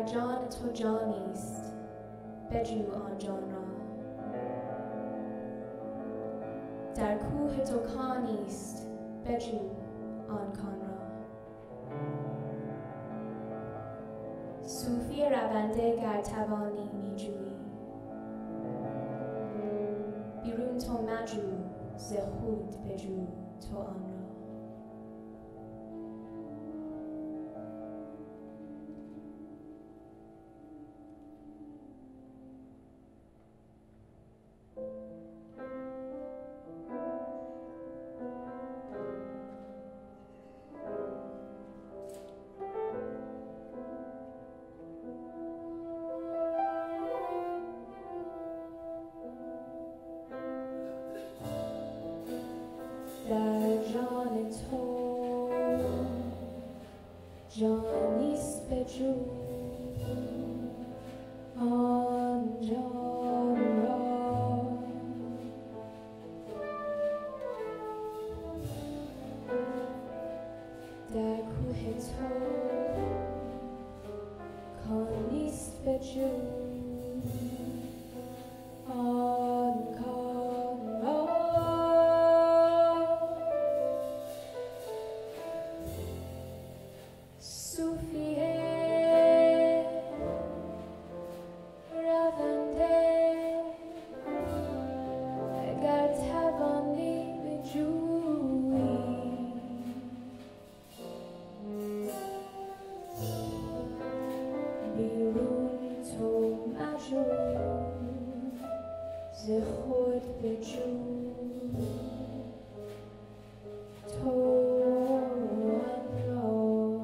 جان تو جانیست بجو آن جان را، در کوه تو کانیست بجو آن کان را. صوفی رونده گر توانی میجویی، بیرون تو مجو ز خود بجو تو آن را. در جان تو جانیست بجو آن جان را، در کوه تو کانیست بجو آن کان را. خود بجو تو آن را.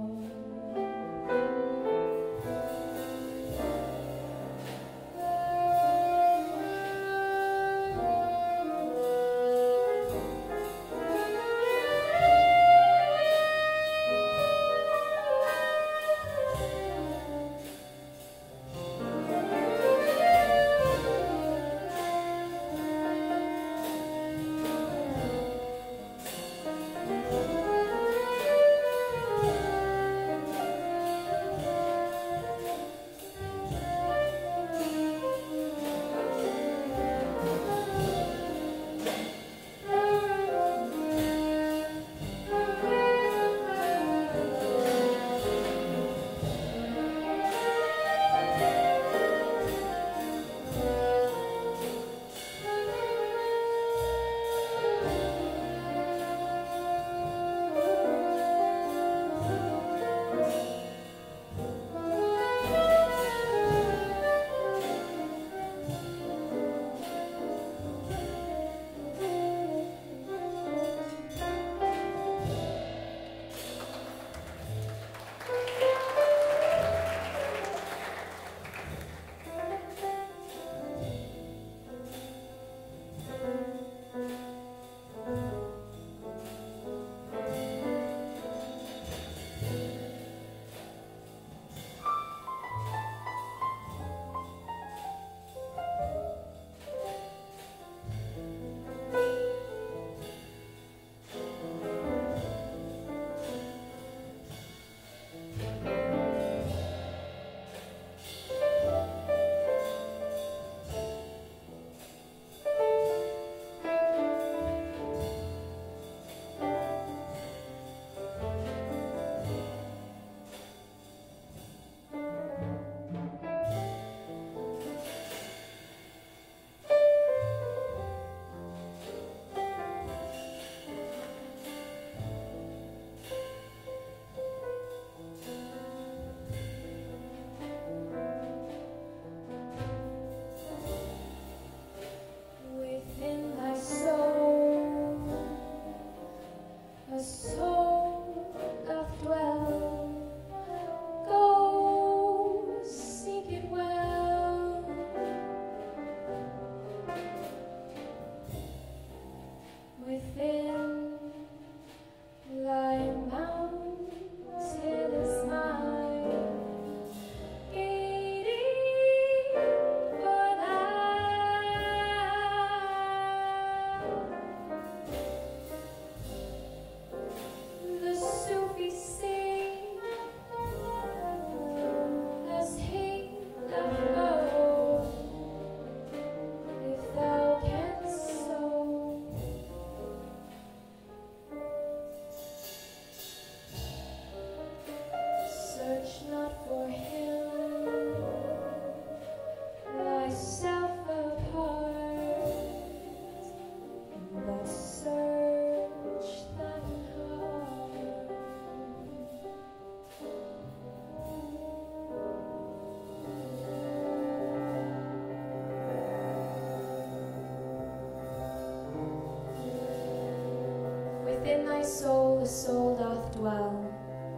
Within thy soul a soul doth dwell.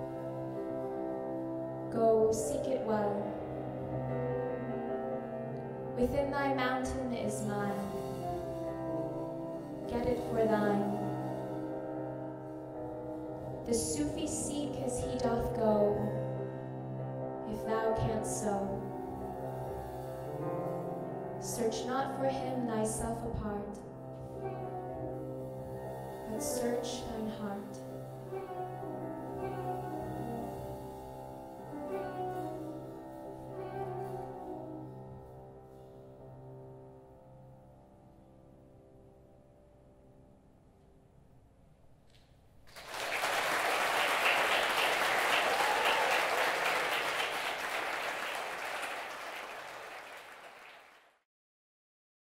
Go, seek it well. Within thy mountain is mine. Get it for thine. The Sufi seek as he doth go, if thou canst so. Search not for him thyself apart, but search thine heart.